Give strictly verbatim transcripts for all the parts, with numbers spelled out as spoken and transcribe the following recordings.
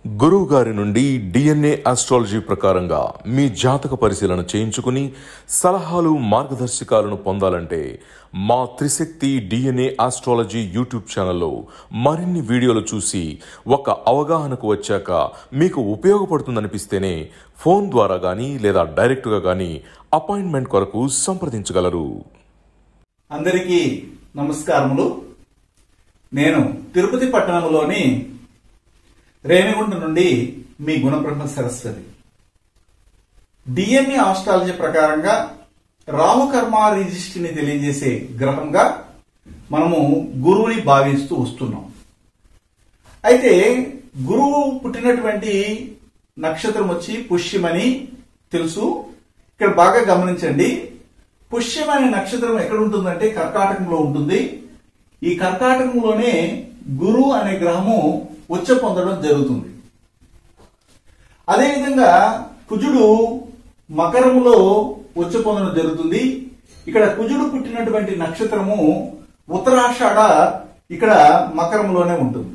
గురువు గారి నుండి డిఎన్ఏ ఆస్ట్రాలజీ ప్రకారంగా మీ జాతక పరిశీలన చేయించుకుని సలహాలు మార్గదర్శకాలను పొందాలంటే మా త్రిశక్తి డిఎన్ఏ ఆస్ట్రాలజీ యూట్యూబ్ ఛానల్లో మరిన్ని వీడియోలు చూసి ఒక అవగాహనకు వచ్చాక మీకు ఉపయోగపడుతుందనిపిస్తేనే ఫోన్ ద్వారా కానీ లేదా డైరెక్ట్గా కానీ అపాయింట్మెంట్ కొరకు సంప్రదించగలరు. అందరికీ నమస్కారములు. నేను తిరుపతి పట్టణంలోని రేణిగుంట నుండి మీ గుణబ్రహ్మ సరస్వతి. డిఎన్ఏ ఆస్ట్రాలజీ ప్రకారంగా రాహుకర్మ రిజిస్ట్రీని తెలియజేసే గ్రహంగా మనము గురువుని భావిస్తూ వస్తున్నాం. అయితే గురువు పుట్టినటువంటి నక్షత్రం వచ్చి పుష్యమని తెలుసు. ఇక్కడ బాగా గమనించండి, పుష్యం అనే నక్షత్రం ఎక్కడ ఉంటుందంటే కర్కాటకంలో ఉంటుంది. ఈ కర్కాటకంలోనే గురువు అనే గ్రహము ఉచ్చ పొందడం జరుగుతుంది. అదేవిధంగా కుజుడు మకరములో ఉచ్చ పొందడం జరుగుతుంది. ఇక్కడ కుజుడు పుట్టినటువంటి నక్షత్రము ఉత్తరాషాఢ ఇక్కడ మకరంలోనే ఉంటుంది.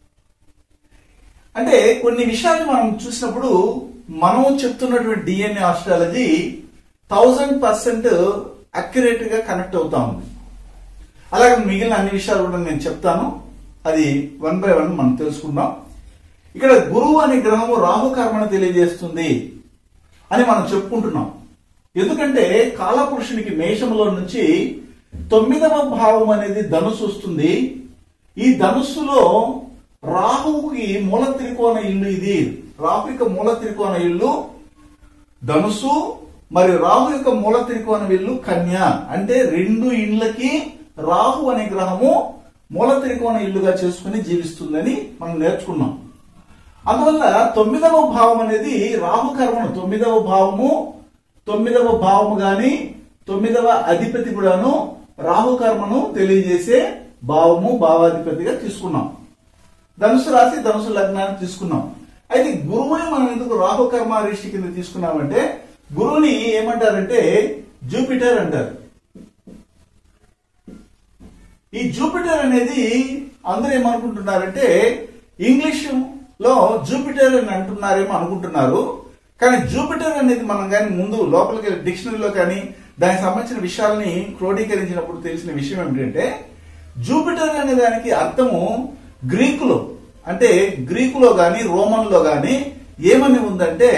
అంటే కొన్ని విషయాలు మనం చూసినప్పుడు మనం చెప్తున్నటువంటి DNA astrology thousand percent accurate గా కనెక్ట్ అవుతా ఉంది. అలాగే మిగిలిన అన్ని విషయాలు కూడా నేను చెప్తాను. అది వన్ బై వన్ మనం తెలుసుకుందాం. ఇక్కడ గురువు అనే గ్రహము రాహుకర్మను తెలియజేస్తుంది అని మనం చెప్పుకుంటున్నాం. ఎందుకంటే కాలపురుషునికి మేషములో నుంచి తొమ్మిదవ భావం అనేది ధనుసు వస్తుంది. ఈ ధనుస్సులో రాహువుకి మూల త్రికోణ ఇల్లు ఇది. రాహు యొక్క మూల త్రికోణ ఇల్లు ధనుసు, మరియు రాహు యొక్క మూల త్రికోణ ఇల్లు కన్య. అంటే రెండు ఇండ్లకి రాహు అనే గ్రహము మూల త్రికోణ ఇల్లుగా చేసుకుని జీవిస్తుందని మనం నేర్చుకున్నాం. అందువల్ల తొమ్మిదవ భావం అనేది రాహు కర్మను తొమ్మిదవ భావము తొమ్మిదవ భావము గాని తొమ్మిదవ అధిపతి కూడాను రాహు కర్మను తెలియజేసే భావము భావాధిపతిగా తీసుకున్నాం. ధనుసు రాశి ధనుసు లగ్నాన్ని తీసుకున్నాం. అయితే గురువుని మనం ఎందుకు రాహు కర్మ రిషి కింద తీసుకున్నామంటే గురువుని ఏమంటారంటే జూపిటర్ అంటారు. ఈ జూపిటర్ అనేది అందరూ ఏమనుకుంటున్నారంటే ఇంగ్లీష్ లో జూపిటర్ అని అంటున్నారేమో అనుకుంటున్నారు. కానీ జూపిటర్ అనేది మనం కానీ ముందు లోపలికి డిక్షనరీలో కానీ దానికి సంబంధించిన విషయాలని క్రోడీకరించినప్పుడు తెలిసిన విషయం ఏమిటంటే జూపిటర్ అనే దానికి అర్థము గ్రీకులో అంటే గ్రీకులో గాని రోమన్లో గాని ఏమని ఉందంటే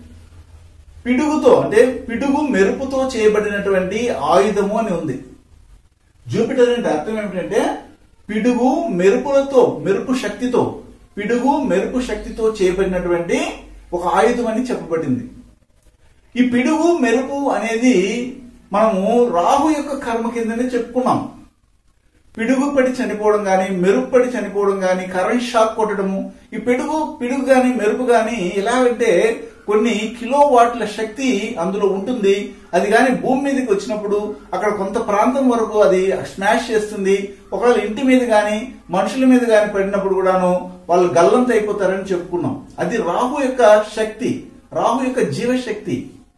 పిడుగుతో అంటే పిడుగు మెరుపుతో చేయబడినటువంటి ఆయుధము అని ఉంది. జూపిటర్ అంటే అర్థం ఏమిటంటే పిడుగు మెరుపులతో మెరుపు శక్తితో పిడుగు మెరుపు శక్తితో చేయబడినటువంటి ఒక ఆయుధం అని చెప్పబడింది. ఈ పిడుగు మెరుపు అనేది మనము రాహు యొక్క కర్మ కిందనే చెప్పుకున్నాం. పిడుగు పడి చనిపోవడం గాని మెరుపు పడి చనిపోవడం గాని కరెంట్ షాక్ కొట్టడము, ఈ పిడుగు పిడుగు గాని మెరుపు గాని ఎలాగంటే కొన్ని కిలో వాట్ల శక్తి అందులో ఉంటుంది. అది కానీ భూమి మీదకి వచ్చినప్పుడు అక్కడ కొంత ప్రాంతం వరకు అది స్మాష్ చేస్తుంది. ఒకవేళ ఇంటి మీద గాని మనుషుల మీద గాని పడినప్పుడు కూడాను వాళ్ళు గల్లంత అయిపోతారని చెప్పుకున్నాం. అది రాహు యొక్క శక్తి, రాహు యొక్క జీవశక్తి.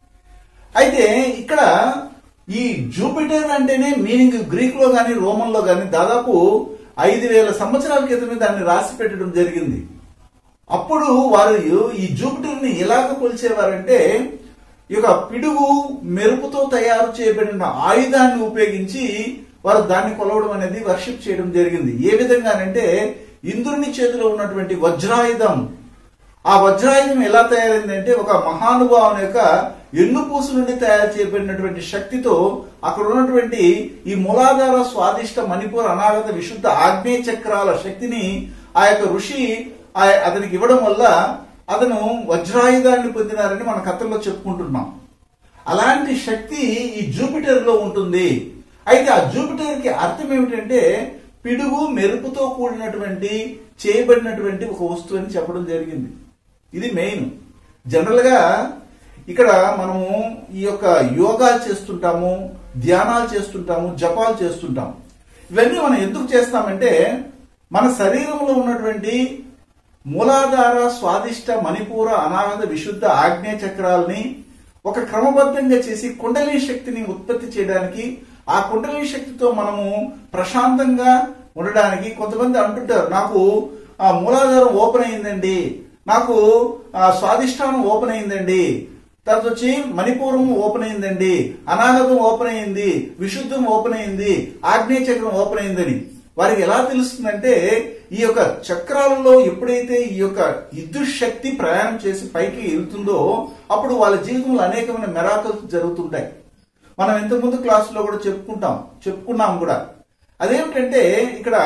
అయితే ఇక్కడ ఈ జూపిటర్ అంటేనే మీనింగ్ గ్రీక్ లో గాని రోమన్ లో గాని దాదాపు ఐదు వేల సంవత్సరాల క్రితమే దాన్ని రాసి పెట్టడం జరిగింది. అప్పుడు వారు ఈ జూపిటర్ ని ఎలాగ కొలిచేవారంటే ఈ యొక్క పిడుగు మెరుపుతో తయారు చేయబడిన ఆయుధాన్ని ఉపయోగించి వారు దాన్ని కొలవడం అనేది వర్షిప్ చేయడం జరిగింది. ఏ విధంగానంటే ఇంద్రుని చేతిలో ఉన్నటువంటి వజ్రాయుధం, ఆ వజ్రాయుధం ఎలా తయారైందంటే ఒక మహానుభావుని యొక్క ఎన్నుపూసు నుండి తయారు చేయబడినటువంటి శక్తితో అక్కడ ఉన్నటువంటి ఈ మూలాధార స్వాదిష్ట మణిపూర్ అనాగత విశుద్ధ ఆగ్నేయ చక్రాల శక్తిని ఆ యొక్క ఋషి అతనికి ఇవ్వడం వల్ల అతను వజ్రాయుధాన్ని పొందినారని మన కథల్లో చెప్పుకుంటున్నాం. అలాంటి శక్తి ఈ జూపిటర్ లో ఉంటుంది. అయితే ఆ జూపిటర్ కి అర్థం ఏమిటంటే పిడుగు మెరుపుతో కూడినటువంటి చేయబడినటువంటి ఒక వస్తువు అని చెప్పడం జరిగింది. ఇది మెయిన్. జనరల్ గా ఇక్కడ మనము ఈ యొక్క యోగాలు చేస్తుంటాము, ధ్యానాలు చేస్తుంటాము, జపాలు చేస్తుంటాం. ఇవన్నీ మనం ఎందుకు చేస్తామంటే మన శరీరంలో ఉన్నటువంటి మూలాధార స్వాదిష్ట మణిపూర అనాగత విశుద్ధ ఆగ్నేయ చక్రాలని ఒక క్రమబద్ధంగా చేసి కుండలిని శక్తిని ఉత్పత్తి చేయడానికి, ఆ కుండలిని శక్తితో మనము ప్రశాంతంగా ఉండడానికి. కొంతమంది అంటుంటారు నాకు ఆ మూలాధారం ఓపెన్ అయిందండి, నాకు స్వాదిష్టానం ఓపెన్ అయిందండి, తర్వాత వచ్చి మణిపూరం ఓపెన్ అయిందండి, అనాహతం ఓపెన్ అయింది, విశుద్ధం ఓపెన్ అయింది, ఆగ్నేయ చక్రం ఓపెన్ అయిందని వారికి ఎలా తెలుస్తుందంటే ఈ యొక్క చక్రాలలో ఎప్పుడైతే ఈ యొక్క విద్యుత్ శక్తి ప్రయాణం చేసి పైకి వెళ్తుందో అప్పుడు వాళ్ళ జీవితంలో అనేకమైన మెరాకల్స్ జరుగుతుంటాయి. మనం ఇంతకుముందు క్లాసులో కూడా చెప్పుకుంటాం చెప్పుకున్నాం కూడా. అదేమిటంటే ఇక్కడ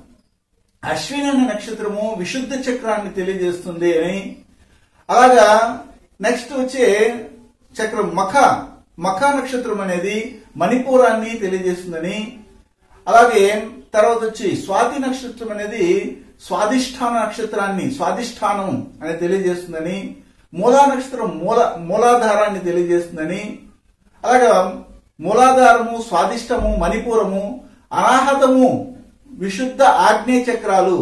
అశ్విని అనే నక్షత్రము విశుద్ధ చక్రాన్ని తెలియజేస్తుంది అని, అలాగా నెక్స్ట్ వచ్చే చక్రం మఖ మఖ నక్షత్రం అనేది మణిపూరాన్ని తెలియజేస్తుందని, అలాగే తర్వాత వచ్చి స్వాతి నక్షత్రం అనేది స్వాదిష్టాన నక్షత్రాన్ని స్వాదిష్టానం అని తెలియజేస్తుందని, మూలా నక్షత్రం మూల మూలాధారాన్ని తెలియజేస్తుందని, అలాగా మూలాధారము స్వాదిష్టము మణిపూరము అనాహతము విశుద్ధ ఆగ్నేయ చక్రాలు.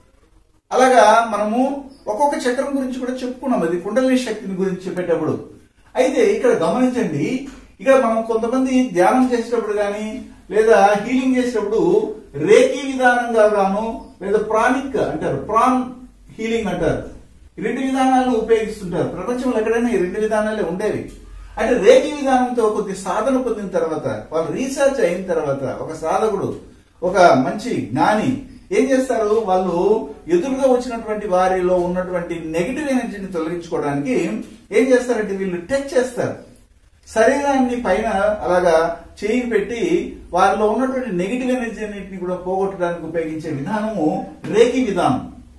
అలాగా మనము ఒక్కొక్క చక్రం గురించి కూడా చెప్పుకున్నాం, అది కుండలిని శక్తిని గురించి చెప్పేటప్పుడు. అయితే ఇక్కడ గమనించండి, ఇక్కడ మనం కొంతమంది ధ్యానం చేసేటప్పుడు కానీ లేదా హీలింగ్ చేసేటప్పుడు రేఖీ విధానంగా గాను లేదా ప్రాణిక్ అంటారు, ప్రాన్ హీలింగ్ అంటారు. ఈ రెండు విధానాలను ఉపయోగిస్తుంటారు. ప్రపంచంలో ఎక్కడైనా ఈ రెండు విధానాలే ఉండేవి. అంటే రేఖీ విధానంతో కొద్ది సాధన పొందిన తర్వాత, వాళ్ళు రీసెర్చ్ అయిన తర్వాత, ఒక సాధకుడు ఒక మంచి జ్ఞాని ఏం చేస్తారు, వాళ్ళు ఎదురుగా వచ్చినటువంటి వారిలో ఉన్నటువంటి నెగిటివ్ ఎనర్జీని తొలగించుకోవడానికి ఏం చేస్తారంటే వీళ్ళు టచ్ చేస్తారు. శరీరాన్ని పైన అలాగా చేయి పెట్టి వారిలో ఉన్నటువంటి నెగిటివ్ ఎనర్జీ అన్నింటినీ కూడా పోగొట్టడానికి ఉపయోగించే విధానము రేఖీ విధానం.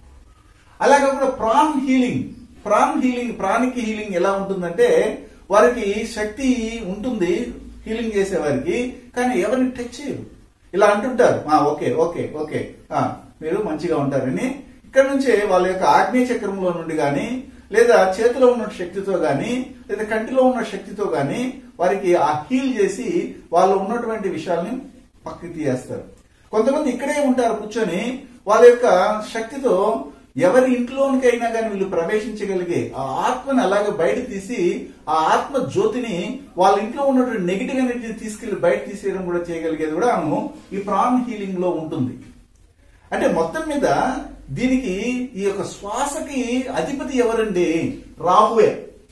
అలాగే కూడా pran healing pran healing pranic healing ఎలా ఉంటుందంటే వారికి శక్తి ఉంటుంది హీలింగ్ చేసే వారికి, కానీ ఎవరిని టచ్ చేయరు. ఇలా అంటుంటారు, ఓకే ఓకే ఓకే మీరు మంచిగా ఉంటారని. ఇక్కడ నుంచే వాళ్ళ యొక్క ఆగ్నేయ చక్రంలో నుండి కానీ లేదా చేతిలో ఉన్న శక్తితో గాని లేదా కంటిలో ఉన్న శక్తితో గాని వారికి ఆ హీల్ చేసి వాళ్ళు ఉన్నటువంటి విషయాల్ని పక్కకి తీయేస్తారు. కొంతమంది ఇక్కడే ఉంటారు కూర్చొని వాళ్ళ యొక్క శక్తితో ఎవరి ఇంట్లోనికైనా కానీ వీళ్ళు ప్రవేశించగలిగే ఆ ఆత్మని అలాగే బయట తీసి ఆ ఆత్మ జ్యోతిని వాళ్ళ ఇంట్లో ఉన్నటువంటి నెగిటివ్ ఎనర్జీని తీసుకెళ్లి బయట తీసేయడం కూడా చేయగలిగేది కూడా ఈ ప్రాణ్ హీలింగ్ లో ఉంటుంది. అంటే మొత్తం మీద దీనికి ఈ యొక్క శ్వాసకి అధిపతి ఎవరండి? రాహువే.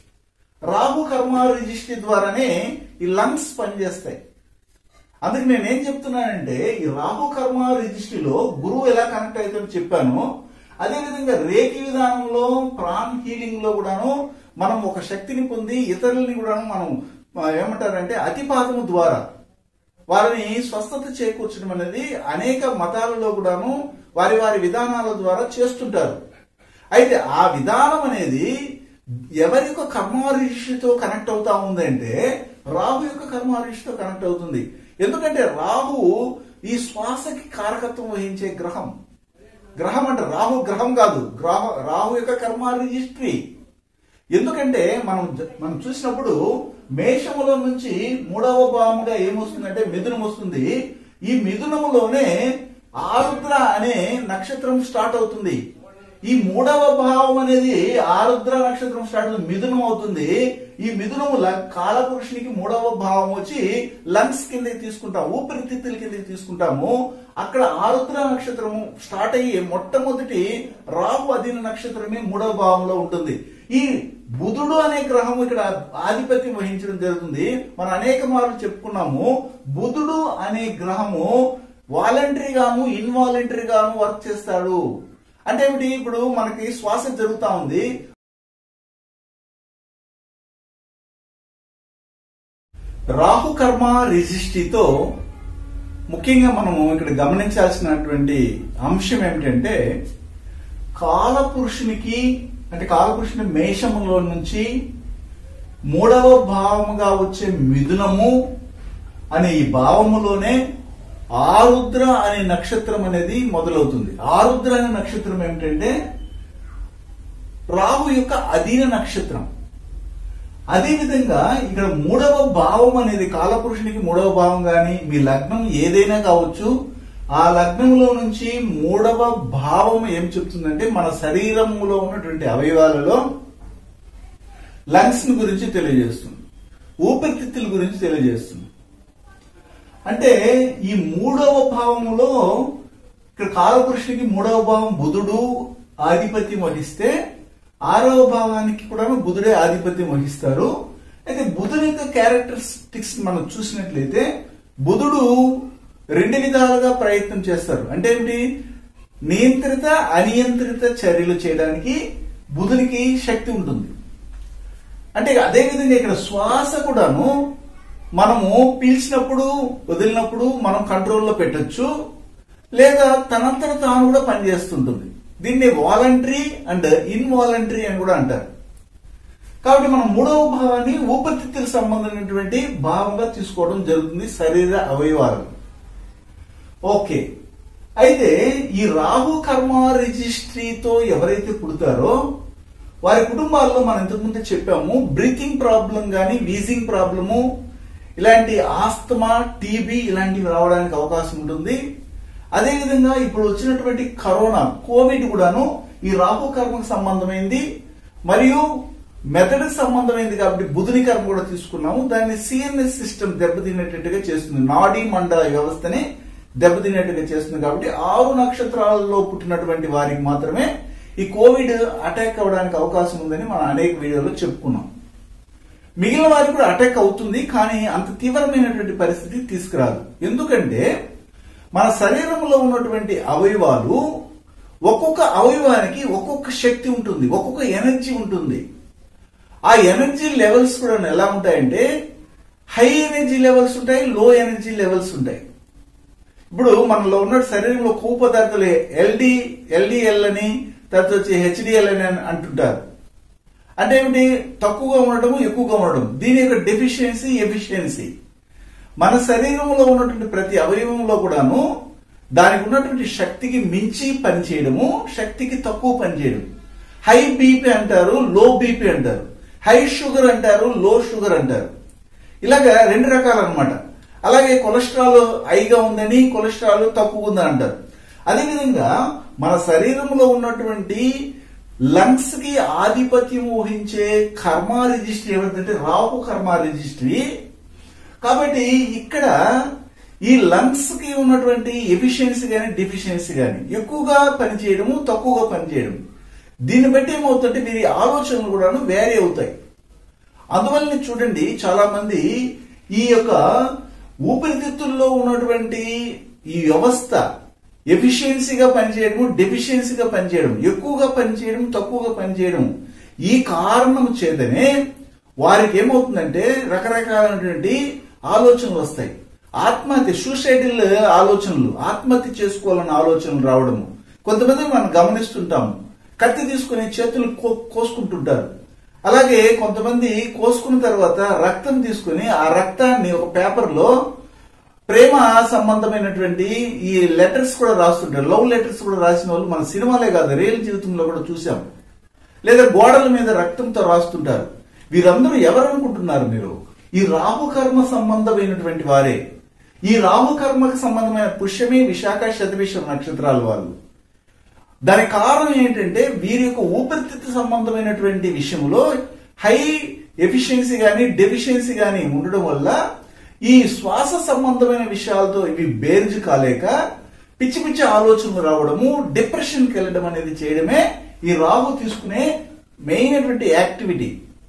రాహు కర్మ రిజిస్ట్రీ ద్వారానే ఈ లంగ్స్ పనిచేస్తాయి. అందుకు నేనేం చెప్తున్నానంటే ఈ రాహు కర్మ రిజిస్ట్రీలో గురువు ఎలా కనెక్ట్ అవుతుందో చెప్పాను. అదేవిధంగా రేఖీ విధానంలో ప్రాణ్ హీలింగ్ లో కూడాను మనం ఒక శక్తిని పొంది ఇతరులని కూడాను మనం ఏమంటారంటే అతిపాతము ద్వారా వారిని స్వస్థత చేకూర్చడం అనేది అనేక మతాలలో కూడాను వారి వారి విధానాల ద్వారా చేస్తుంటారు. అయితే ఆ విధానం అనేది ఎవరి యొక్క కర్మారిషితో కనెక్ట్ అవుతా ఉందంటే రాహు యొక్క కర్మారిషితో కనెక్ట్ అవుతుంది. ఎందుకంటే రాహు ఈ శ్వాసకి కారకత్వం వహించే గ్రహం. గ్రహం అంటే రాహు గ్రహం కాదు, గ్రహ రాహు యొక్క కర్మ రిజిస్ట్రీ. ఎందుకంటే మనం మనం చూసినప్పుడు మేషములో నుంచి మూడవ భావముగా ఏమొస్తుందంటే మిథునం వస్తుంది. ఈ మిథునములోనే ఆరుద్ర అనే నక్షత్రం స్టార్ట్ అవుతుంది. ఈ మూడవ భావం అనేది ఆరుద్ర నక్షత్రం స్టార్ట్ అవుతుంది, మిథునం అవుతుంది. ఈ మిథునము కాలపురుషునికి మూడవ భావం వచ్చి లంగ్స్ కిందకి తీసుకుంటాం, ఊపిరితిత్తుల కిందకి తీసుకుంటాము. అక్కడ ఆరుద్ర నక్షత్రము స్టార్ట్ అయ్యి మొట్టమొదటి రాహు అధీన నక్షత్రమే మూడవ భావంలో ఉంటుంది. ఈ బుధుడు అనే గ్రహం ఇక్కడ ఆధిపత్యం వహించడం జరుగుతుంది. మనం అనేక మార్లు చెప్పుకున్నాము, బుధుడు అనే గ్రహము వాలంటరీగాను ఇన్వాలంటరీగాను వర్క్ చేస్తాడు. అంటే ఏమిటి? ఇప్పుడు మనకి శ్వాస జరుగుతా ఉంది, రాహు కర్మ రిజిస్ట్రీతో ముఖ్యంగా మనము ఇక్కడ గమనించాల్సినటువంటి అంశం ఏమిటంటే కాలపురుషునికి అంటే కాలపురుషుని మేషములో నుంచి మూడవ భావముగా వచ్చే మిథునము అనే ఈ భావములోనే ఆరుద్ర అనే నక్షత్రం అనేది మొదలవుతుంది. ఆరుద్ర అనే నక్షత్రం ఏమిటంటే రాహు యొక్క అధీన నక్షత్రం. అదేవిధంగా ఇక్కడ మూడవ భావం అనేది కాలపురుషునికి మూడవ భావం గాని మీ లగ్నం ఏదైనా కావచ్చు, ఆ లగ్నంలో నుంచి మూడవ భావం ఏం చెప్తుందంటే మన శరీరంలో ఉన్నటువంటి అవయవాలలో లంగ్స్ గురించి తెలియజేస్తుంది, ఊపిరితిత్తుల గురించి తెలియజేస్తుంది. అంటే ఈ మూడవ భావములో ఇక్కడ కాలపురుషునికి మూడవ భావం బుధుడు ఆధిపత్యం వహిస్తే ఆరవ భావానికి కూడా బుధుడే ఆధిపత్యం వహిస్తారు. అయితే బుధుని యొక్క క్యారెక్టరిస్టిక్స్ మనం చూసినట్లయితే బుధుడు రెండు విధాలుగా ప్రయత్నం చేస్తారు. అంటే ఏమిటి? నియంత్రిత అనియంత్రిత చర్యలు చేయడానికి బుధునికి శక్తి ఉంటుంది. అంటే అదే విధంగా ఇక్కడ శ్వాస కూడాను మనము పీల్చినప్పుడు వదిలినప్పుడు మనం కంట్రోల్లో పెట్టొచ్చు, లేదా తనంతట తాను కూడా పనిచేస్తుంటుంది. దీన్ని వాలంటరీ అండ్ ఇన్వాలంటరీ అని కూడా అంటారు. కాబట్టి మనం మూడవ భావాన్ని ఊపిరితిత్తులకు సంబంధించినటువంటి భావంగా తీసుకోవడం జరుగుతుంది శరీర అవయవాలను. ఓకే, అయితే ఈ రాహు కర్మ రిజిస్ట్రీతో ఎవరైతే పుడతారో వారి కుటుంబాల్లో మనం ఇంతకుముందే చెప్పాము, బ్రీతింగ్ ప్రాబ్లం కానీ వీజింగ్ ప్రాబ్లము, ఇలాంటి ఆస్తమా, టీబీ ఇలాంటివి రావడానికి అవకాశం ఉంటుంది. అదేవిధంగా ఇప్పుడు వచ్చినటువంటి కరోనా, కోవిడ్ కూడాను ఈ రాహు కర్మకు సంబంధమైంది మరియు మెథడ్కి సంబంధమైంది. కాబట్టి బుధుని కర్మ కూడా తీసుకున్నాము. దాన్ని సిఎన్ఎస్ సిస్టమ్ దెబ్బతినేటట్టుగా చేస్తుంది, నాడీ మండల వ్యవస్థని దెబ్బతినేట్టుగా చేస్తుంది. కాబట్టి ఆరు నక్షత్రాలలో పుట్టినటువంటి వారికి మాత్రమే ఈ కోవిడ్ అటాక్ అవడానికి అవకాశం ఉందని మనం అనేక వీడియోలో చెప్పుకున్నాం. మిగిలిన వారికి కూడా అటాక్ అవుతుంది, కానీ అంత తీవ్రమైనటువంటి పరిస్థితి తీసుకురాదు. ఎందుకంటే మన శరీరంలో ఉన్నటువంటి అవయవాలు ఒక్కొక్క అవయవానికి ఒక్కొక్క శక్తి ఉంటుంది, ఒక్కొక్క ఎనర్జీ ఉంటుంది. ఆ ఎనర్జీ లెవెల్స్ కూడా ఎలా ఉంటాయంటే హై ఎనర్జీ లెవెల్స్ ఉంటాయి, లో ఎనర్జీ లెవెల్స్ ఉంటాయి. ఇప్పుడు మనలో ఉన్న శరీరంలో కొవ్వు పదార్థాలు ఎల్డి ఎల్డిఎల్ అని, తర్వాత వచ్చి హెచ్డిఎల్ అని అంటుంటారు. అంటే ఏమిటి? తక్కువగా ఉండటము, ఎక్కువగా ఉండడం. దీని యొక్క డెఫిషియన్సీ, ఎఫిషియన్సీ. మన శరీరంలో ఉన్నటువంటి ప్రతి అవయవంలో కూడాను దానికి ఉన్నటువంటి శక్తికి మించి పనిచేయడము, శక్తికి తక్కువ పనిచేయడం. హై బీపీ అంటారు, లో బీపీ అంటారు. హై షుగర్ అంటారు, లో షుగర్ అంటారు. ఇలాగా రెండు రకాలు అనమాట. అలాగే కొలెస్ట్రాల్ హైగా ఉందని, కొలెస్ట్రాల్ తక్కువ ఉందని అంటారు. అదేవిధంగా మన శరీరంలో ఉన్నటువంటి లంగ్స్ కి ఆధిపత్యం వహించే కర్మ రిజిస్ట్రీ ఏమిటంటే రాహు కర్మ రిజిస్ట్రీ. కాబట్టి ఇక్కడ ఈ లంగ్స్ కి ఉన్నటువంటి ఎఫిషియన్సీ కానీ డెఫిషియన్సీ కానీ ఎక్కువగా పనిచేయడము, తక్కువగా పనిచేయడం, దీన్ని బట్టి ఏమవుతుంటే వీరి ఆలోచనలు కూడా వేరే అవుతాయి. అందువల్ల చూడండి, చాలా మంది ఈ యొక్క ఊపిరితిత్తుల్లో ఉన్నటువంటి ఈ వ్యవస్థ ఎఫిషియన్సీగా పనిచేయడము, డెఫిషియన్సీగా పనిచేయడం, ఎక్కువగా పనిచేయడం, తక్కువగా పనిచేయడం, ఈ కారణం చేతనే వారికి ఏమవుతుందంటే రకరకాలైనటువంటి ఆలోచనలు వస్తాయి. ఆత్మహత్య, సూసైడల్ ఆలోచనలు, ఆత్మహత్య చేసుకోవాలన్న ఆలోచనలు రావడము. కొంతమంది మనం గమనిస్తుంటాము, కత్తి తీసుకుని చేతులు కోసుకుంటుంటారు. అలాగే కొంతమంది కోసుకున్న తర్వాత రక్తం తీసుకుని ఆ రక్తాన్ని ఒక పేపర్ లో ప్రేమ సంబంధమైనటువంటి ఈ లెటర్స్ కూడా రాస్తుంటారు. లవ్ లెటర్స్ కూడా రాసిన వాళ్ళు మన సినిమాలే కాదు, రియల్ జీవితంలో కూడా చూసాం. లేదా గోడల మీద రక్తంతో రాస్తుంటారు. వీరందరూ ఎవరు అనుకుంటున్నారు మీరు? ఈ రాహుకర్మ సంబంధమైనటువంటి వారే. ఈ రాహుకర్మకు సంబంధమైన పుష్యమి, విశాఖ, శతభిష నక్షత్రాల వాళ్ళు. దానికి కారణం ఏంటంటే వీరి యొక్క ఊపిరితిత్తు సంబంధమైనటువంటి విషయంలో హై ఎఫిషియన్సీ కానీ డెఫిషియన్సీ కానీ ఉండడం వల్ల ఈ శ్వాస సంబంధమైన విషయాలతో ఇవి బేర్జు కాలేక పిచ్చి పిచ్చి ఆలోచనలు రావడము, డిప్రెషన్కి వెళ్ళడం అనేది చేయడమే ఈ రాహు తీసుకునే మెయిన్ అయినటువంటి యాక్టివిటీ.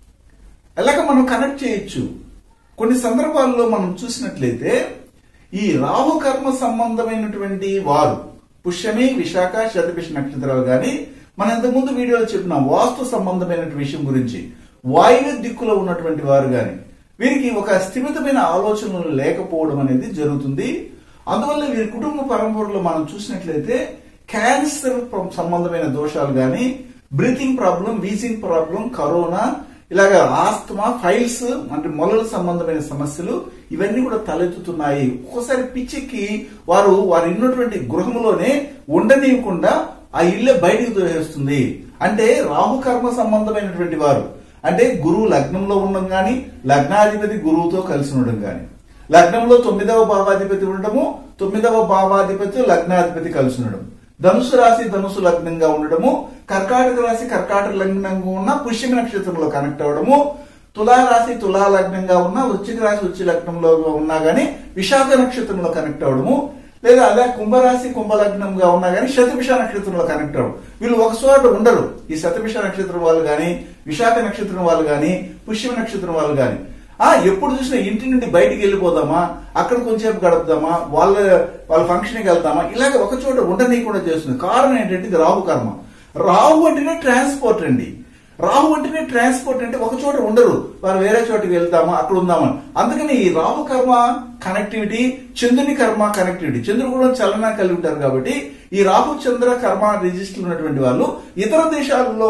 అలాగ మనం కనెక్ట్ చేయొచ్చు. కొన్ని సందర్భాల్లో మనం చూసినట్లయితే ఈ రాహు కర్మ సంబంధమైనటువంటి వారు పుష్యమి, విశాఖ, శతభిష నక్షత్రాలు కానీ మనం ఇంతకుముందు వీడియోలో చెప్పిన వాస్తు సంబంధమైన విషయం గురించి వాయువ్య దిక్కులో ఉన్నటువంటి వారు కానీ వీరికి ఒక స్థిమితమైన ఆలోచనలు లేకపోవడం అనేది జరుగుతుంది. అందువల్ల వీరి కుటుంబ పరంపరలో మనం చూసినట్లయితే క్యాన్సర్ సంబంధమైన దోషాలు కానీ, breathing problem, wheezing problem, corona, ఇలాగ ఆస్తమా, ఫైల్స్ అంటే మొలల సంబంధమైన సమస్యలు ఇవన్నీ కూడా తలెత్తుతున్నాయి. ఒక్కోసారి పిచ్చికి వారు వారు ఉన్నటువంటి గృహంలోనే ఉండనీయకుండా ఆ ఇల్లే బయటికి తోసేస్తుంది. అంటే రాహుకర్మ సంబంధమైనటువంటి వారు అంటే గురువు లగ్నంలో ఉండడం కానీ, లగ్నాధిపతి గురువుతో కలిసి ఉండడం కానీ, లగ్నంలో తొమ్మిదవ భావాధిపతి ఉండడము, తొమ్మిదవ భావాధిపతి లగ్నాధిపతి కలిసి ఉండడం, ధనుసు రాశి ధనుసు లగ్నంగా ఉండడము, కర్కాటక రాశి కర్కాటక లగ్నంగా ఉన్న పుష్యమి నక్షత్రంలో కనెక్ట్ అవ్వడము, తులా రాశి తులా లగ్నంగా ఉన్న వృశ్చిక రాశి వృశ్చిక లగ్నంలో ఉన్నా గానీ విశాఖ నక్షత్రంలో కనెక్ట్ అవ్వడము, లేదా అదే కుంభరాశి కుంభలగ్నంగా ఉన్నా కానీ శతభిష నక్షత్రంలో కనెక్ట్ అవ్వడం. వీళ్ళు ఒక చోట ఉండరు. ఈ శతభిష నక్షత్రం వాళ్ళు కానీ, విశాఖ నక్షత్రం వాళ్ళు కానీ, పుష్య నక్షత్రం వాళ్ళు కానీ ఆ ఎప్పుడు చూసినా ఇంటి నుండి బయటికి వెళ్ళిపోదామా, అక్కడ కొంచెంసేపు గడుపుదామా, వాళ్ళ వాళ్ళ ఫంక్షన్కి వెళ్తామా, ఇలాగ ఒక చోట ఉండనీయకుండా చేస్తుంది. కారణం ఏంటంటే ఇది రాహు కర్మ. రాహు అంటేనే ట్రాన్స్పోర్ట్ అండి. రాహు అంటేనే ట్రాన్స్పోర్ట్ అంటే ఒక చోట ఉండరు, వారు వేరే చోటికి వెళ్తామా, అక్కడ ఉందామా. అందుకని ఈ రాహు కర్మ కనెక్టివిటీ, చంద్రుని కర్మ కనెక్టివిటీ, చంద్రుడు కూడా చలన కలిగి ఉంటారు కాబట్టి ఈ రాహు చంద్ర కర్మ రిజిస్టర్ ఉన్నటువంటి వాళ్ళు ఇతర దేశాలలో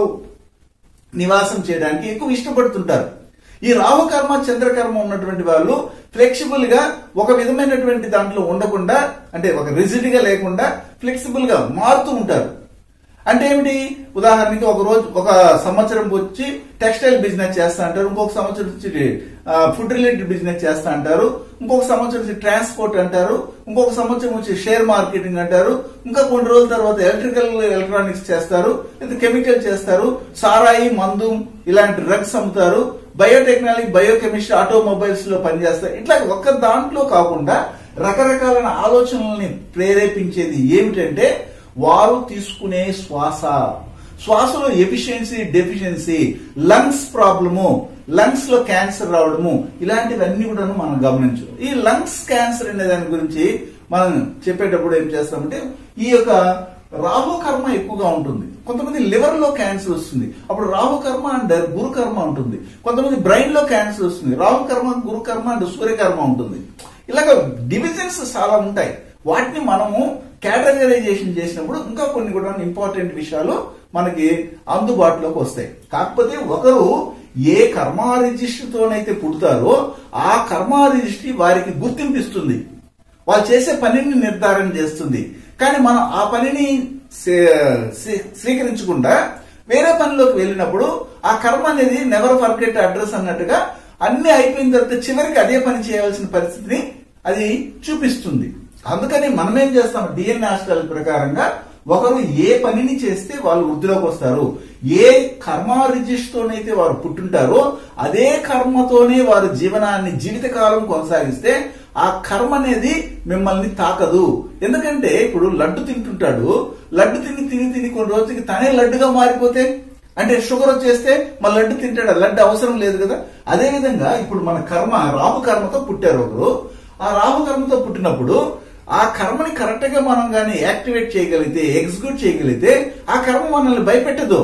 నివాసం చేయడానికి ఎక్కువ ఇష్టపడుతుంటారు. ఈ రాహు కర్మ చంద్రకర్మ ఉన్నటువంటి వాళ్ళు ఫ్లెక్సిబుల్ గా ఒక విధమైనటువంటి దాంట్లో ఉండకుండా, అంటే ఒక రిజిడ్ గా లేకుండా ఫ్లెక్సిబుల్ గా మారుతూ ఉంటారు. అంటే ఏమిటి, ఉదాహరణకి ఒక రోజు ఒక సంవత్సరం వచ్చి టెక్స్టైల్ బిజినెస్ చేస్తా అంటారు, ఇంకొక సంవత్సరం వచ్చి ఫుడ్ రిలేటెడ్ బిజినెస్ చేస్తా అంటారు, ఇంకొక సంవత్సరం వచ్చి ట్రాన్స్పోర్ట్ అంటారు, ఇంకొక సంవత్సరం వచ్చి షేర్ మార్కెటింగ్ అంటారు, ఇంకా కొన్ని రోజుల తర్వాత ఎలక్ట్రికల్ ఎలక్ట్రానిక్స్ చేస్తారు, లేదా కెమికల్ చేస్తారు, సారాయి మందు ఇలాంటి డ్రగ్స్ అమ్ముతారు, బయోటెక్నాలజీ బయోకెమిస్ట్రీ ఆటోమొబైల్స్ లో పనిచేస్తారు. ఇట్లా ఒక్క దాంట్లో కాకుండా రకరకాలైన ఆలోచనల్ని ప్రేరేపించేది ఏమిటంటే వారు తీసుకునే శ్వాస. శ్వాసలో efficiency deficiency, lungs problem, lungs లో క్యాన్సర్ రావడము, ఇలాంటివన్నీ కూడా మనం గమనించు. ఈ లంగ్స్ క్యాన్సర్ అనే దాని గురించి మనం చెప్పేటప్పుడు ఏం చేస్తామంటే ఈ యొక్క రాహు కర్మ ఎక్కువగా ఉంటుంది. కొంతమంది లివర్ లో క్యాన్సర్ వస్తుంది, అప్పుడు రాహు కర్మ అండ్ గురు కర్మ ఉంటుంది. కొంతమంది బ్రెయిన్ లో క్యాన్సర్ వస్తుంది, రాహు కర్మ గురు కర్మ అండ్ సూర్యకర్మ ఉంటుంది. ఇలాగ డివిజన్స్ చాలా ఉంటాయి. వాటిని మనము కేటగరైజేషన్ చేసినప్పుడు ఇంకా కొన్ని కూడా ఇంపార్టెంట్ విషయాలు మనకి అందుబాటులోకి వస్తాయి. కాకపోతే ఒకరు ఏ కర్మ రిజిస్ట్రీతోనైతే పుడతారో ఆ కర్మ రిజిస్ట్రీ వారికి గుర్తింపిస్తుంది, వాళ్ళు చేసే పనిని నిర్ధారణ చేస్తుంది. కానీ మనం ఆ పనిని స్వీకరించకుండా వేరే పనిలోకి వెళ్ళినప్పుడు ఆ కర్మ అనేది నెవర్ ఫర్గెట్ అడ్రస్ అన్నట్టుగా అన్ని అయిపోయిన తర్వాత చివరికి అదే పని చేయవలసిన పరిస్థితిని అది చూపిస్తుంది. అందుకని మనం ఏం చేస్తాం, డిఎన్ఏ ఆస్ట్రాలజీ ప్రకారంగా ఒకరు ఏ పనిని చేస్తే వాళ్ళు వృద్ధిలోకి వస్తారు, ఏ కర్మ రిజిస్ట్తోనైతే వారు పుట్టుంటారో అదే కర్మతోనే వారు జీవనాన్ని జీవితకాలం కొనసాగిస్తే ఆ కర్మ అనేది మిమ్మల్ని తాకదు. ఎందుకంటే ఇప్పుడు లడ్డు తింటుంటాడు, లడ్డు తిని తిని తిని కొన్ని రోజులకి తనే లడ్డుగా మారిపోతే, అంటే షుగర్ వచ్చేస్తే మన లడ్డు తింటాడు, లడ్డు అవసరం లేదు కదా. అదే విధంగా ఇప్పుడు మన కర్మ రాహు కర్మతో పుట్టారు ఒకరు, ఆ రాహు కర్మతో పుట్టినప్పుడు ఆ కర్మని కరెక్ట్ గా మనం గానీ యాక్టివేట్ చేయగలిగితే, ఎగ్జిక్యూట్ చేయగలిగితే ఆ కర్మ మనల్ని భయపెట్టదు.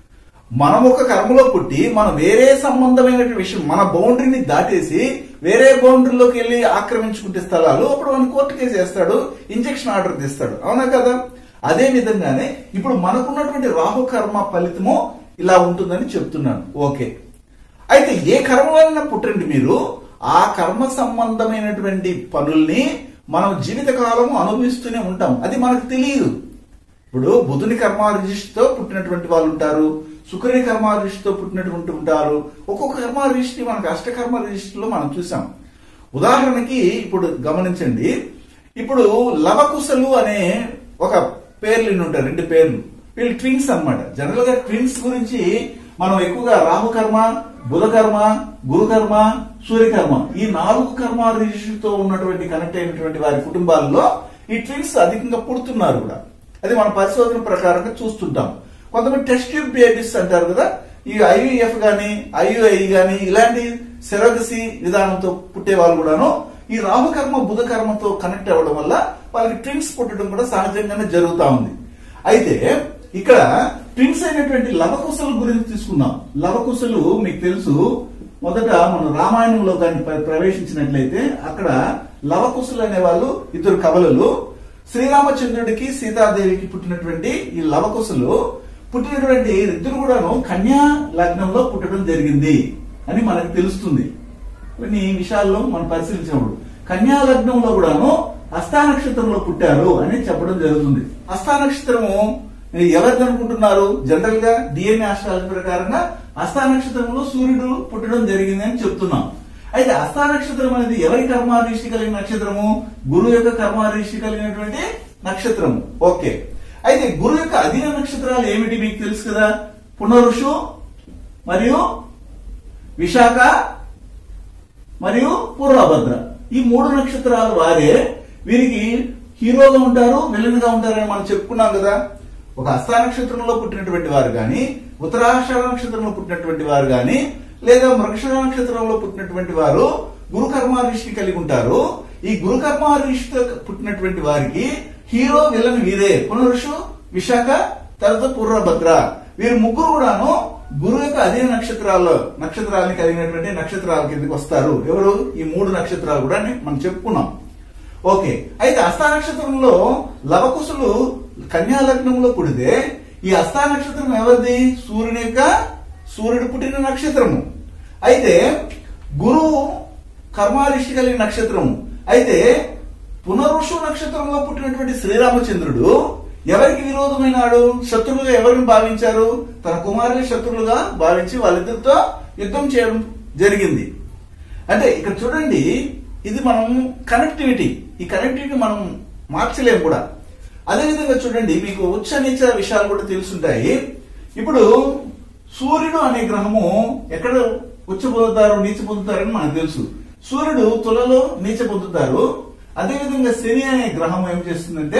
మనం ఒక కర్మలో పుట్టి మనం వేరే సంబంధమైన విషయం మన బౌండరీని దాటేసి వేరే బౌండరీలోకి వెళ్ళి ఆక్రమించుకుంటే స్థలాలు, అప్పుడు మన కోర్టు కేసు వేస్తాడు, ఇంజక్షన్ ఆర్డర్ తీస్తాడు, అవునా కదా. అదే విధంగానే ఇప్పుడు మనకున్నటువంటి రాహు కర్మ ఫలితము ఇలా ఉంటుందని చెప్తున్నాను. ఓకే, అయితే ఏ కర్మ వలన పుట్టండి మీరు, ఆ కర్మ సంబంధమైనటువంటి పనుల్ని మనం జీవితకాలము అనుభవిస్తూనే ఉంటాం, అది మనకు తెలియదు. ఇప్పుడు బుధుని కర్మ రిజిస్ట్తో పుట్టినటువంటి వాళ్ళు ఉంటారు, శుక్రుని కర్మ రిజిస్ట్తో పుట్టినటువంటి ఉంటారు. ఒక్కొక్క కర్మ రిజిస్ట్రీ మనకు అష్టకర్మ రిజిస్ట్రీలో మనం చూసాం. ఉదాహరణకి ఇప్పుడు గమనించండి, ఇప్పుడు లవకుశలు అనే ఒక పేర్లు ఉంటారు, రెండు పేర్లు, వీళ్ళు ట్విన్స్ అన్నమాట. జనరల్ గా ట్విన్స్ గురించి మనం ఎక్కువగా రాహుకర్మ, బుధకర్మ, గురుకర్మ, సూర్యకర్మ ఈ నాలుగు కర్మ రిజిస్ట్రీతో ఉన్నటువంటి కనెక్ట్ అయినటువంటి వారి కుటుంబాల్లో ఈ ట్విన్స్ అధికంగా పుడుతున్నారు కూడా. అది మన పరిశోధన ప్రకారంగా చూస్తుంటాం. కొంతమంది టెస్ట్ ట్యూబ్ బేబీస్ అంటారు కదా, ఈ ఐవీఎఫ్ గాని ఐయుఐ గాని ఇలాంటి సెరగసి విధానంతో పుట్టే వాళ్ళు కూడాను ఈ రాహుకర్మ బుధకర్మతో కనెక్ట్ అవ్వడం వల్ల వాళ్ళకి ట్విన్స్ పుట్టడం కూడా సహజంగానే జరుగుతా ఉంది. అయితే ఇక్కడ ట్విన్స్ అయినటువంటి లవకుశల గురించి తీసుకుందాం. లవకుశలు మీకు తెలుసు, మొదట మనం రామాయణంలో కానీ ప్రవేశించినట్లయితే అక్కడ లవకుశలు అనే వాళ్ళు ఇద్దరు కవలలు. శ్రీరామచంద్రుడికి సీతాదేవికి పుట్టినటువంటి ఈ లవకుశలు పుట్టినటువంటి ఇద్దరు కూడాను కన్యా లగ్నంలో పుట్టడం జరిగింది అని మనకు తెలుస్తుంది. కొన్ని విషయాల్లో మనం పరిశీలించినప్పుడు కన్యా లగ్నంలో కూడాను హస్తా నక్షత్రంలో పుట్టారు అని చెప్పడం జరుగుతుంది. హస్తా నక్షత్రము ఎవరికి అనుకుంటున్నారు, జనరల్ గా డిఎన్ఏ ఆస్ట్రాలజీ ప్రకారంగా హస్తా నక్షత్రంలో సూర్యుడు పుట్టడం జరిగింది అని చెప్తున్నాం. అయితే హస్తా నక్షత్రం అనేది ఎవరి కర్మాదృష్టి కలిగిన నక్షత్రము, గురువు యొక్క కర్మాదృష్టి కలిగినటువంటి నక్షత్రము. ఓకే, అయితే గురువు యొక్క అధీన నక్షత్రాలు ఏమిటి మీకు తెలుసు కదా, పునరుషు మరియు విశాఖ మరియు పూర్వభద్ర, ఈ మూడు నక్షత్రాలు వారే. వీరికి హీరోగా ఉంటారు, విలన్ గా ఉంటారని మనం చెప్పుకున్నాం కదా. ఒక హస్త నక్షత్రంలో పుట్టినటువంటి వారు గాని, ఉత్తరాషాఢ నక్షత్రంలో పుట్టినటువంటి వారు గాని, లేదా మృగశిర నక్షత్రంలో పుట్టినటువంటి వారు గురు కర్మారిష్టి కలిగి ఉంటారు. ఈ గురు కర్మారిష్టితో పుట్టినటువంటి వారికి హీరో విలన్ వీరే. పునరుషు, విశాఖ, తర్వాత పూర్వభద్ర, వీరు ముగ్గురు కూడాను గురువు యొక్క అదే నక్షత్రాల్లో నక్షత్రాలని కలిగినటువంటి నక్షత్రాల కిందకి వస్తారు. ఎవరు? ఈ మూడు నక్షత్రాలు కూడా మనం చెప్పుకున్నాం. ఓకే, అయితే హస్త నక్షత్రంలో లవకుశులు కన్యా లగ్నంలో పుడితే ఈ హస్త నక్షత్రం ఎవరిది? సూర్యుని యొక్క సూర్యుడు పుట్టిన నక్షత్రము. అయితే గురువు కర్మారిష్టి కలిగిన నక్షత్రము. అయితే పునరుషు నక్షత్రంలో పుట్టినటువంటి శ్రీరామచంద్రుడు ఎవరికి విరోధమైనాడు? శత్రువులుగా ఎవరిని భావించారు? తన కుమారుని శత్రువులుగా భావించి వాళ్ళిద్దరితో యుద్ధం చేయడం జరిగింది. అంటే ఇక్కడ చూడండి, ఇది మనం కనెక్టివిటీ, ఈ కనెక్టివిటీ మనం మార్చలేము కూడా. అదేవిధంగా చూడండి, మీకు ఉచ్చ నీచ విషయాలు కూడా తెలుసుంటాయి. ఇప్పుడు సూర్యుడు అనే గ్రహము ఎక్కడ ఉచ్చ పొందుతారు, నీచ పొందుతారని మనకు తెలుసు. సూర్యుడు తులలో నీచ పొందుతారు. అదేవిధంగా శని అనే గ్రహం ఏం చేస్తుందంటే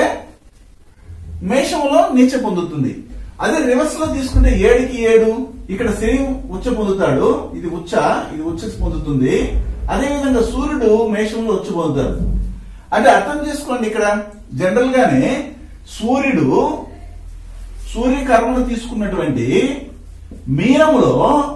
మేషంలో నీచ పొందుతుంది. అదే రివర్స్ లో తీసుకుంటే ఏడుకి ఏడు, ఇక్కడ శని ఉచ్చ పొందుతాడు, ఇది ఉచ్చ, ఇది ఉచ్చ పొందుతుంది. అదేవిధంగా సూర్యుడు మేషంలో ఉచ్చ పొందుతాడు. అంటే అర్థం చేసుకోండి, ఇక్కడ జనరల్ గానే సూర్యుడు సూర్య కర్మను తీసుకున్నటువంటి మీనములో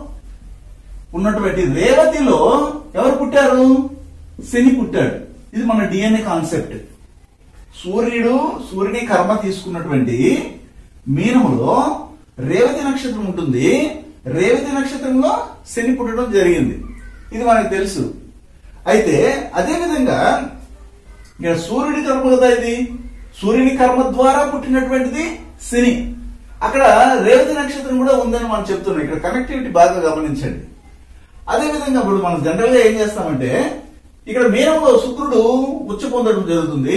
ఉన్నటువంటి రేవతిలో ఎవరు పుట్టారు? శని పుట్టాడు. ఇది మన డిఎన్ఏ కాన్సెప్ట్. సూర్యుడు సూర్యుని కర్మ తీసుకున్నటువంటి మీనములో రేవతి నక్షత్రం ఉంటుంది. రేవతి నక్షత్రంలో శని పుట్టడం జరిగింది. ఇది మనకు తెలుసు. అయితే అదే విధంగా ఇక్కడ సూర్యుడి కర్మ కదా, ఇది సూర్యుని కర్మ ద్వారా పుట్టినటువంటిది శని. అక్కడ రేవతి నక్షత్రం కూడా ఉందని మనం చెప్తున్నాం. ఇక్కడ కనెక్టివిటీ బాగా గమనించండి. అదే విధంగా ఇప్పుడు మనం జనరల్ గా ఏం చేస్తామంటే, ఇక్కడ మీనంలో శుక్రుడు ఉచ్చ పొందడం జరుగుతుంది.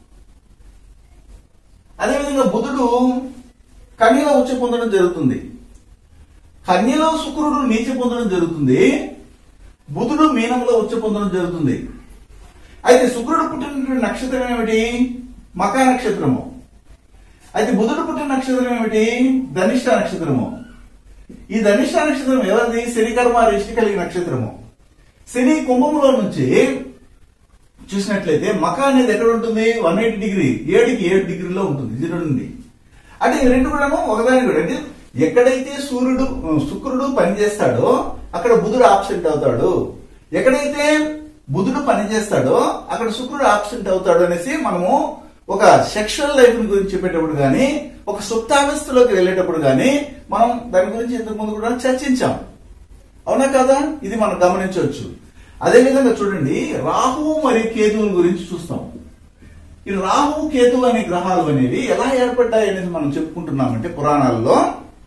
అదేవిధంగా బుధుడు కన్యలో ఉచ్చ పొందడం జరుగుతుంది. కన్యలో శుక్రుడు నీచ పొందడం జరుగుతుంది. బుధుడు మీనంలో ఉచ్చ పొందడం జరుగుతుంది. అయితే శుక్రుడు పుట్టినటువంటి నక్షత్రం ఏమిటి? మకా నక్షత్రము. అయితే బుధుడు పుట్టిన నక్షత్రం ఏమిటి? ధనిష్ట నక్షత్రము. ఈ ధనిష్ట నక్షత్రం ఎవరిది? శని కర్మారిష్టి కలిగిన నక్షత్రము. శని కుంభంలో నుంచి చూసినట్లయితే మకా అనేది ఎక్కడ ఉంటుంది? వన్ ఎయిటీ డిగ్రీ, ఏడుకి ఏడు డిగ్రీలో ఉంటుంది, జీరో నుండి. అంటే ఈ రెండు కూడాను ఒకదాని కూడా, అంటే ఎక్కడైతే సూర్యుడు శుక్రుడు పనిచేస్తాడో అక్కడ బుధుడు ఆబ్సెంట్ అవుతాడు, ఎక్కడైతే బుధుడు పనిచేస్తాడో అక్కడ శుక్రుడు ఆబ్సెంట్ అవుతాడు అనేసి మనము ఒక సెక్షువల్ లైఫ్ గురించి చెప్పేటప్పుడు కానీ, ఒక సుప్తావస్థలోకి వెళ్ళేటప్పుడు కానీ మనం దాని గురించి ఇంతకు ముందు కూడా చర్చించాం. అవునా కదా? ఇది మనం గమనించవచ్చు. అదేవిధంగా చూడండి, రాహువు మరియు కేతువుల గురించి చూస్తాం. ఈ రాహువు కేతువు అనే గ్రహాలు అనేవి ఎలా ఏర్పడ్డాయి అనేది మనం చెప్పుకుంటున్నామంటే, పురాణాల్లో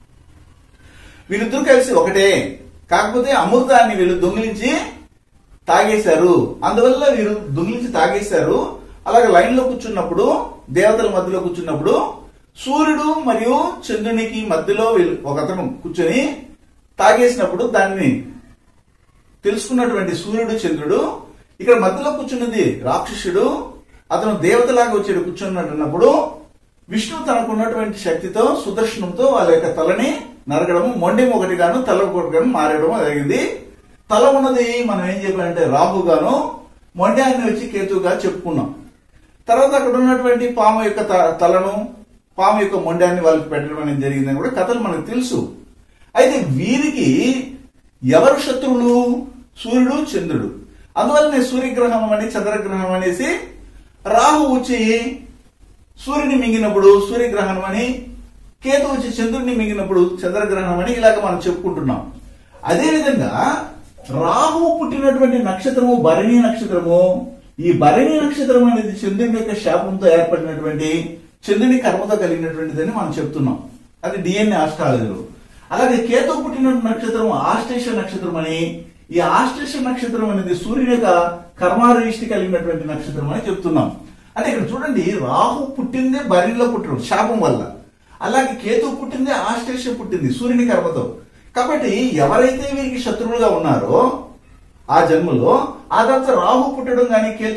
వీళ్ళిద్దరూ కలిసి ఒకటే, కాకపోతే అమృతాన్ని వీళ్ళు దొంగిలించి తాగేశారు. అందువల్ల వీరు దొంగిలించి తాగేశారు. అలాగే లైన్ లో కూర్చున్నప్పుడు, దేవతల మధ్యలో కూర్చున్నప్పుడు సూర్యుడు మరియు చంద్రునికి మధ్యలో ఒకతను కూర్చొని తాగేసినప్పుడు దాన్ని తెలుసుకున్నటువంటి సూర్యుడు చంద్రుడు, ఇక్కడ మధ్యలో కూర్చున్నది రాక్షసుడు, అతను దేవతలాగా వచ్చాడు కూర్చున్నట్టున్నప్పుడు విష్ణు తనకున్నటువంటి శక్తితో సుదర్శనంతో వాళ్ళ యొక్క తలని నరగడము, మొండెం ఒకటిగాను తల ఒకటిగాను మారడం జరిగింది. తల ఉన్నది మనం ఏం చెప్పాలంటే రాహుగాను, మొండాన్ని వచ్చి కేతువుగా చెప్పుకున్నాం. తర్వాత అక్కడ ఉన్నటువంటి పాము యొక్క తలను, పాము యొక్క మొండాన్ని వాళ్ళకి పెట్టడం అనేది జరిగిందని కూడా కథలు మనకు తెలుసు. అయితే వీరికి ఎవరు శత్రువులు? సూర్యుడు చంద్రుడు. అందువల్లనే సూర్యగ్రహం అని చంద్రగ్రహం అనేసి రాహు వచ్చి సూర్యుని మింగినప్పుడు సూర్యగ్రహణం అని, కేతు వచ్చి చంద్రుడిని మింగినప్పుడు చంద్రగ్రహణం అని ఇలాగ మనం చెప్పుకుంటున్నాం. అదేవిధంగా రాహు పుట్టినటువంటి నక్షత్రము భరణి నక్షత్రము. ఈ భరణి నక్షత్రం అనేది చంద్రుని యొక్క శాపంతో ఏర్పడినటువంటి, చంద్రుని కర్మతో కలిగినటువంటిదని మనం చెప్తున్నాం. అది డిఎన్ఏ ఆస్ట్రాలజీలో. అలాగే కేతు పుట్టిన నక్షత్రం ఆశ్లేష నక్షత్రం అని, ఈ ఆశ్లేష నక్షత్రం అనేది సూర్యుని యొక్క కర్మారిష్టి కలిగినటువంటి నక్షత్రం అని చెప్తున్నాం. అంటే ఇక్కడ చూడండి, రాహు పుట్టిందే భరణిలో పుట్టడం శాపం వల్ల, అలాగే కేతు పుట్టిందే ఆశ్లేష పుట్టింది సూర్యుని కర్మతో. కాబట్టి ఎవరైతే వీరికి శత్రువులుగా ఉన్నారో ఆ జన్మలో, ఆ తర్వాత రాహు పుట్టడం కానీ కేతు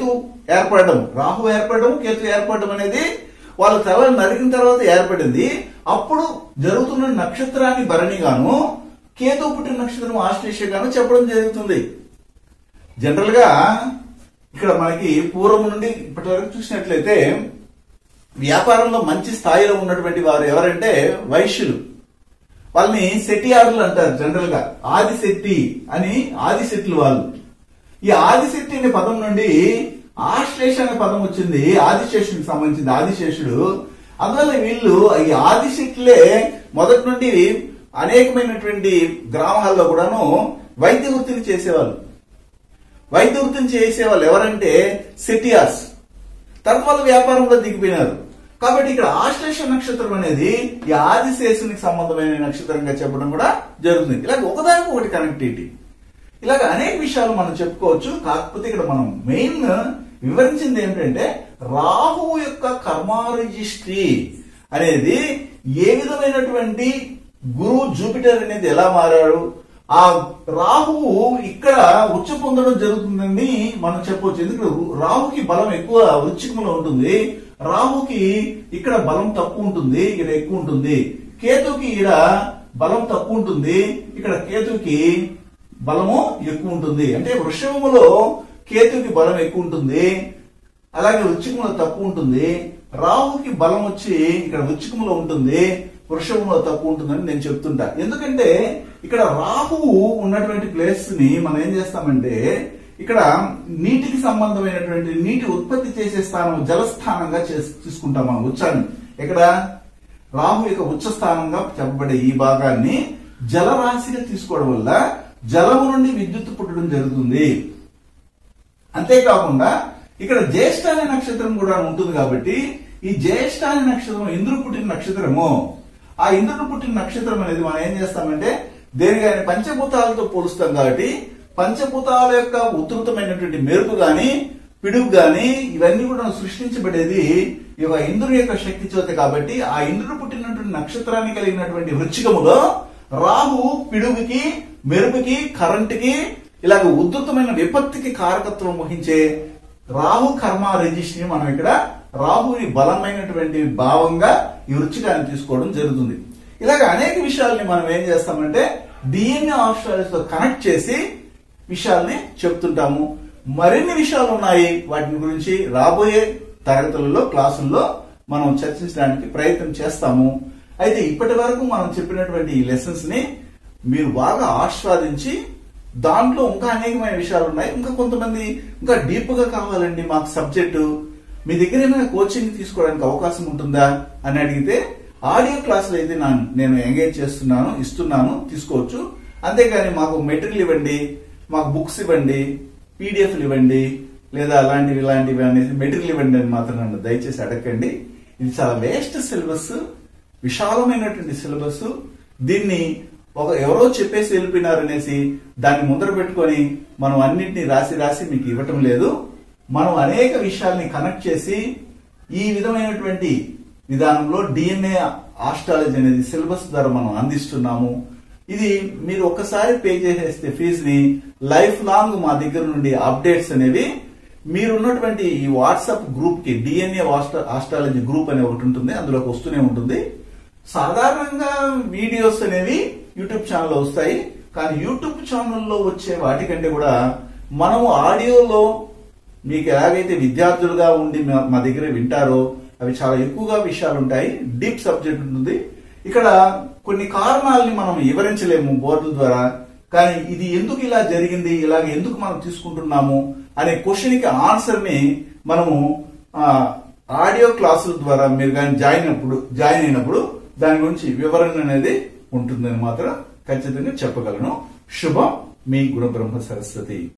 ఏర్పడడం, రాహు ఏర్పడడం, కేతు ఏర్పడడం అనేది వాళ్ళ తలను నరికిన తర్వాత ఏర్పడింది. అప్పుడు జరుగుతున్న నక్షత్రాన్ని భరణి గాను, కేతు పుట్టిన నక్షత్రం ఆశ్లేష గాను చెప్పడం జరుగుతుంది. జనరల్ గా ఇక్కడ మనకి పూర్వం నుండి ఇప్పటి వరకు చూసినట్లయితే వ్యాపారంలో మంచి స్థాయిలో ఉన్నటువంటి వారు ఎవరంటే వైశ్యులు. వాళ్ళని శెట్టియారులు అంటారు. జనరల్ గా ఆదిశెట్టి అని ఆదిశెట్టులు వాళ్ళు. ఈ ఆదిశెట్టి అనే పదం నుండి ఆశ్లేష అనే పదం వచ్చింది, ఆదిశేషుడికి సంబంధించింది, ఆదిశేషుడు. అందువల్ల వీళ్ళు ఈ ఆదిశెట్లే మొదటి నుండి అనేకమైనటువంటి గ్రామాల్లో కూడాను వైద్య వృత్తిని చేసేవాళ్ళు. వైద్య వృత్తిని చేసేవాళ్ళు ఎవరంటే సెటియార్స్. తర్వాత వాళ్ళు వ్యాపారంలో దిగిపోయినారు. కాబట్టి ఇక్కడ ఆశ్లేష నక్షత్రం అనేది ఈ ఆదిశేషునికి సంబంధమైన నక్షత్రంగా చెప్పడం కూడా జరుగుతుంది. ఇలాగ ఒకదానికి ఒకటి కనెక్టివిటీ, ఇలాగ అనేక విషయాలు మనం చెప్పుకోవచ్చు. కాకపోతే ఇక్కడ మనం మెయిన్ వివరించింది ఏంటంటే రాహువు యొక్క కర్మారిజిస్ట్రీ అనేది ఏ విధమైనటువంటి గురువు జూపిటర్ అనేది ఎలా మారాడు, ఆ రాహువు ఇక్కడ ఉచ్చ పొందడం జరుగుతుందని మనం చెప్పవచ్చు. ఎందుకంటే రాహుకి బలం ఎక్కువ వృశ్చికంలో ఉంటుంది, రాహుకి ఇక్కడ బలం తక్కువ ఉంటుంది, ఇక్కడ ఎక్కువ ఉంటుంది. కేతుకి ఇక్కడ బలం తక్కువ ఉంటుంది, ఇక్కడ కేతుకి బలము ఎక్కువ ఉంటుంది. అంటే వృషభములో కేతుకి బలం ఎక్కువ ఉంటుంది, అలాగే వృశ్చికంలో తక్కువ ఉంటుంది. రాహుకి బలం వచ్చి ఇక్కడ వృశ్చికంలో ఉంటుంది, వృషభంలో తక్కువ ఉంటుందని నేను చెప్తుంటా. ఎందుకంటే ఇక్కడ రాహువు ఉన్నటువంటి ప్లేస్ ని మనం ఏం చేస్తామంటే ఇక్కడ నీటికి సంబంధమైనటువంటి నీటి ఉత్పత్తి చేసే స్థానం జలస్థానంగా తీసుకుంటాం మనం ఉచ్చాన్ని. ఇక్కడ రాహు యొక్క ఉచ్చ స్థానంగా చెప్పబడే ఈ భాగాన్ని జలరాశిగా తీసుకోవడం వల్ల జలము నుండి విద్యుత్ పుట్టడం జరుగుతుంది. అంతేకాకుండా ఇక్కడ జ్యేష్ఠ అనే నక్షత్రం కూడా ఉంటుంది. కాబట్టి ఈ జ్యేష్ఠ అనే నక్షత్రం ఇంద్రుడు పుట్టిన నక్షత్రము. ఆ ఇంద్రుడు పుట్టిన నక్షత్రం అనేది మనం ఏం చేస్తామంటే దేని గాని పంచభూతాలతో పోలుస్తాం. కాబట్టి పంచభూతాల యొక్క ఉధృతమైనటువంటి మెరుపు గాని పిడుగు గాని ఇవన్నీ కూడా సృష్టించబడేది ఈ యొక్క ఇంద్రుడి యొక్క శక్తి చేత. కాబట్టి ఆ ఇంద్రుడు పుట్టినటువంటి నక్షత్రాన్ని కలిగినటువంటి వృశ్చికములో రాహు పిడుగుకి, మెరుపుకి, కరెంటుకి, ఇలాగ ఉధృతమైన విపత్తికి కారకత్వం వహించే రాహు కర్మ రిజిస్ట్రీ మనం ఇక్కడ రాహుని బలమైనటువంటి భావంగా ఈ వృశ్చికాన్ని తీసుకోవడం జరుగుతుంది. ఇలాగ అనేక విషయాల్ని మనం ఏం చేస్తామంటే డిఎన్ఏ ఆస్ట్రాలజీతో కనెక్ట్ చేసి విషయాల్ని చెప్తుంటాము. మరిన్ని విషయాలు ఉన్నాయి, వాటిని గురించి రాబోయే తరగతులలో క్లాసుల్లో మనం చర్చించడానికి ప్రయత్నం చేస్తాము. అయితే ఇప్పటి వరకు మనం చెప్పినటువంటి ఈ లెసన్స్ ని మీరు బాగా ఆస్వాదించి దాంట్లో ఇంకా అనేకమైన విషయాలు ఉన్నాయి, ఇంకా కొంతమంది ఇంకా డీప్ గా కావాలండి మాకు సబ్జెక్టు, మీ దగ్గర ఏమైనా కోచింగ్ తీసుకోవడానికి అవకాశం ఉంటుందా అని అడిగితే ఆడియో క్లాసులు అయితే నేను ఎంగేజ్ చేస్తున్నాను, ఇస్తున్నాను, తీసుకోవచ్చు. అంతేగాని మాకు మెటీరియల్ ఇవ్వండి, మాకు బుక్స్ ఇవ్వండి, పీడిఎఫ్లు ఇవ్వండి, లేదా అలాంటివి ఇలాంటివి అనేసి మెటీరియల్ ఇవ్వండి అని మాత్రం నన్ను దయచేసి అడగండి. ఇది చాలా వేస్ట్ సిలబస్, విశాలమైనటువంటి సిలబస్. దీన్ని ఒక ఎవరో చెప్పేసి వెళ్ళిపోయినారనేసి దాన్ని ముందర పెట్టుకొని మనం అన్నింటినీ రాసి రాసి మీకు ఇవ్వటం లేదు. మనం అనేక విషయాల్ని కనెక్ట్ చేసి ఈ విధమైనటువంటి విధానంలో డిఎన్ఏ ఆస్ట్రాలజీ అనేది సిలబస్ ద్వారా మనం అందిస్తున్నాము. ఇది మీరు ఒక్కసారి పే చేసేస్తే ఫీజుని లైఫ్ లాంగ్ మా దగ్గర నుండి అప్డేట్స్ అనేవి మీరున్నటువంటి ఈ వాట్సాప్ గ్రూప్ కి డిఎన్ఏ ఆస్ట్రాలజీ గ్రూప్ అనే ఒకటి ఉంటుంది, అందులోకి వస్తూనే ఉంటుంది. సాధారణంగా వీడియోస్ అనేవి యూట్యూబ్ ఛానల్లో వస్తాయి, కానీ యూట్యూబ్ ఛానల్లో వచ్చే వాటికంటే కూడా మనము ఆడియోలో మీకు ఎలాగైతే విద్యార్థులుగా ఉండి మా దగ్గర వింటారో అవి చాలా ఎక్కువగా విషయాలు ఉంటాయి, డీప్ సబ్జెక్ట్ ఉంటుంది. ఇక్కడ కొన్ని కారణాలని మనం వివరించలేము బోర్డుల ద్వారా, కానీ ఇది ఎందుకు ఇలా జరిగింది, ఇలాగ ఎందుకు మనం తీసుకుంటున్నాము అనే క్వశ్చన్ కి ఆన్సర్ ని మనము ఆడియో క్లాసుల ద్వారా మీరు కానీ జాయిన్ అయినప్పుడు జాయిన్ అయినప్పుడు దాని గురించి వివరణ అనేది ఉంటుందని మాత్రం ఖచ్చితంగా చెప్పగలను. శుభం, మీ గుణబ్రహ్మ సరస్వతి.